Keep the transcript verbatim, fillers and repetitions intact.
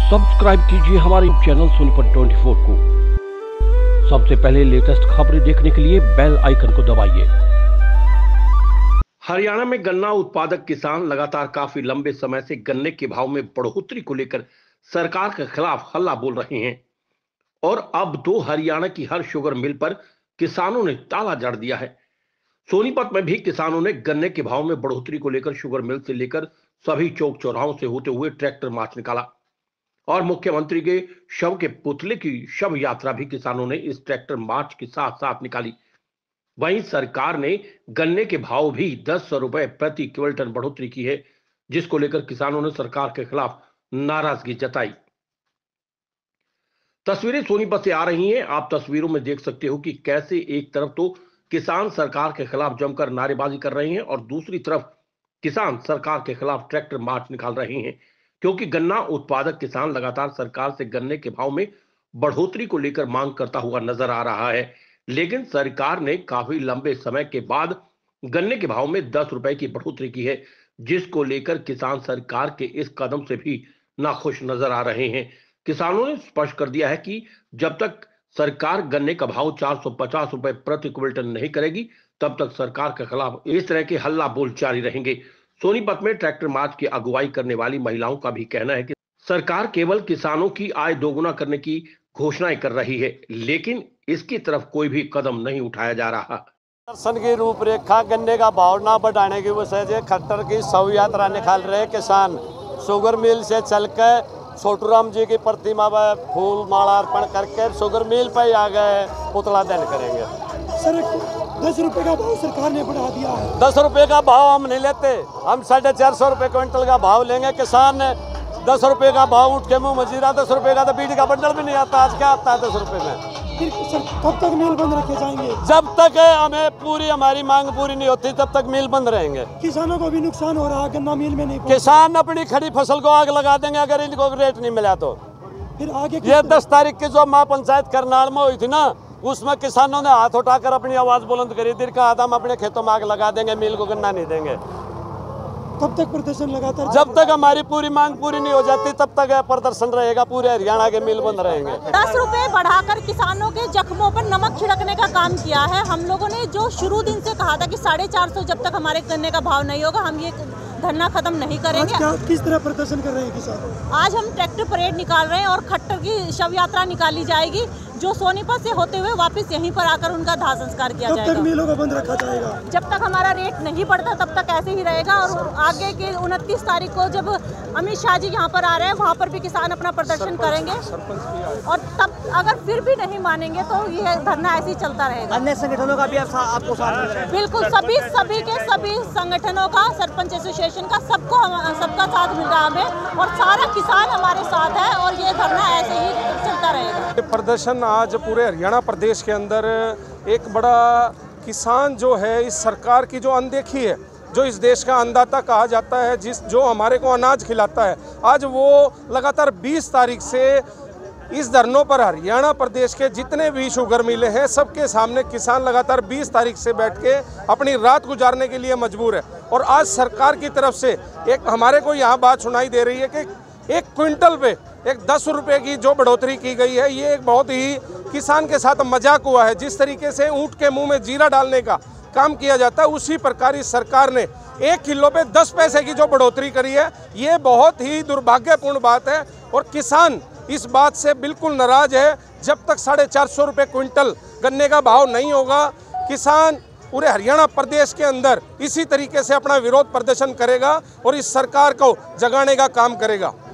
Subscribe कीजिए हमारे channel Sonipat चौबीस को। सबसे पहले लेटेस्ट खबरें देखने के लिए बेल आइकन को दबाइए। हरियाणा में गन्ना उत्पादक किसान लगातार काफी लंबे समय से गन्ने के भाव में बढ़ोतरी को लेकर सरकार के खिलाफ हल्ला बोल रहे हैं और अब तो हरियाणा की हर शुगर मिल पर किसानों ने ताला जड़ दिया है। सोनीपत में भी किसानों ने गन्ने के भाव में बढ़ोतरी को लेकर शुगर मिल से लेकर सभी चौक चौराहों से होते हुए ट्रैक्टर मार्च निकाला और मुख्यमंत्री के शव के पुतले की शव यात्रा भी किसानों ने इस ट्रैक्टर मार्च के साथ साथ निकाली। वहीं सरकार ने गन्ने के भाव भी दस सौ रुपए प्रति क्विंटल बढ़ोतरी की है, जिसको लेकर किसानों ने सरकार के खिलाफ नाराजगी जताई। तस्वीरें सोनीपत से आ रही हैं। आप तस्वीरों में देख सकते हो कि कैसे एक तरफ तो किसान सरकार के खिलाफ जमकर नारेबाजी कर रहे हैं और दूसरी तरफ किसान सरकार के खिलाफ ट्रैक्टर मार्च निकाल रहे हैं, क्योंकि गन्ना उत्पादक किसान लगातार सरकार से गन्ने के भाव में बढ़ोतरी को लेकर मांग करता हुआ नजर आ रहा है। लेकिन सरकार ने काफी लंबे समय के बाद गन्ने के भाव में दस रुपए की बढ़ोतरी की है, जिसको लेकर किसान सरकार के इस कदम से भी नाखुश नजर आ रहे हैं। किसानों ने स्पष्ट कर दिया है कि जब तक सरकार गन्ने का भाव चार सौ पचास रुपए प्रति क्विंटल नहीं करेगी, तब तक सरकार के खिलाफ इस तरह के हल्ला बोल जारी रहेंगे। सोनीपत में ट्रैक्टर मार्च की अगुवाई करने वाली महिलाओं का भी कहना है कि सरकार केवल किसानों की आय दोगुना करने की घोषणाएं कर रही है, लेकिन इसकी तरफ कोई भी कदम नहीं उठाया जा रहा। दर्शन की रूपरेखा गन्ने का भाव ना बढ़ाने की वजह से खट्टर की शव यात्रा निकाल रहे किसान शुगर मिल से चलकर छोटू राम जी की प्रतिमा पर फूल माला अर्पण करके शुगर मिल पर आ गए पुतला दहन करेंगे। सर दस रुपए का भाव सरकार ने बढ़ा दिया है। दस रुपए का भाव हम नहीं लेते, हम साढ़े चार सौ रुपए क्विंटल का भाव लेंगे। किसान ने दस रुपए का भाव उठ के मुंह में जीरा, दस रुपए का तो बीड़ी का बंडल भी नहीं आता। आज क्या आता है दस रुपए में? फिर सर कब तक मिल बंद रखे जाएंगे? जब तक हमें पूरी हमारी मांग पूरी नहीं होती तब तक मिल बंद रहेंगे। किसानों को भी नुकसान हो रहा है, गन्ना मिल में नहीं। किसान अपनी खड़ी फसल को आग लगा देंगे अगर इनको रेट नहीं मिला तो। फिर आगे ये दस तारीख की जो महापंचायत करनाल में हुई थी ना, उसमें किसानों ने हाथ उठाकर अपनी आवाज बुलंद करी थी कि आदम अपने खेतों में आग लगा देंगे, मिल को गन्ना नहीं देंगे। कब तक प्रदर्शन लगातार? जब तक हमारी पूरी मांग पूरी नहीं हो जाती तब तक प्रदर्शन रहेगा। पूरे हरियाणा के मिल बंद रहेंगे। दस रुपए बढ़ाकर किसानों के जख्मों पर नमक छिड़कने का काम किया है। हम लोगों ने जो शुरू दिन से कहा था कि साढ़े चार सौ जब तक हमारे गन्ने का भाव नहीं होगा हम ये धरना खत्म नहीं करेंगे। आज क्या किस तरह प्रदर्शन कर रहे हैं किसान? आज हम ट्रैक्टर परेड निकाल रहे हैं और खट्टर की शव यात्रा निकाली जाएगी, जो सोनीपत से होते हुए वापस यहीं पर आकर उनका दाह संस्कार किया जाएगा। तब तक मिलों को बंद रखा जाएगा? जब तक हमारा रेट नहीं बढ़ता तब तक ऐसे ही रहेगा। और आगे के उनतीस तारीख को जब अमित शाह जी यहाँ पर आ रहे हैं, वहाँ पर भी किसान अपना प्रदर्शन करेंगे और तब अगर फिर भी नहीं मानेंगे तो ये धरना ऐसे ही चलता रहेगा। अन्य संगठनों का भी आपको साथ? बिल्कुल, सभी सभी के सभी संगठनों का, सरपंच एसोसिएशन का, सबको सबका साथ मिल रहा है हमें और सारा किसान हमारे साथ है और ये धरना ऐसे ही चलता रहेगा। प्रदर्शन आज पूरे हरियाणा प्रदेश के अंदर एक बड़ा किसान जो है इस सरकार की जो अनदेखी है, जो इस देश का अन्नदाता कहा जाता है, जिस जो हमारे को अनाज खिलाता है, आज वो लगातार बीस तारीख से इस धरनों पर हरियाणा प्रदेश के जितने भी शुगर मिले हैं सबके सामने किसान लगातार बीस तारीख से बैठ के अपनी रात गुजारने के लिए मजबूर है। और आज सरकार की तरफ से एक हमारे को यहाँ बात सुनाई दे रही है कि एक क्विंटल पे एक दस रुपए की जो बढ़ोतरी की गई है, ये एक बहुत ही किसान के साथ मजाक हुआ है। जिस तरीके से ऊँट के मुंह में जीरा डालने का काम किया जाता है, उसी प्रकार इस सरकार ने एक किलो पे दस पैसे की जो बढ़ोतरी करी है, ये बहुत ही दुर्भाग्यपूर्ण बात है और किसान इस बात से बिल्कुल नाराज है। जब तक साढ़े चार सौ रुपये क्विंटल गन्ने का भाव नहीं होगा, किसान पूरे हरियाणा प्रदेश के अंदर इसी तरीके से अपना विरोध प्रदर्शन करेगा और इस सरकार को जगाने का काम करेगा।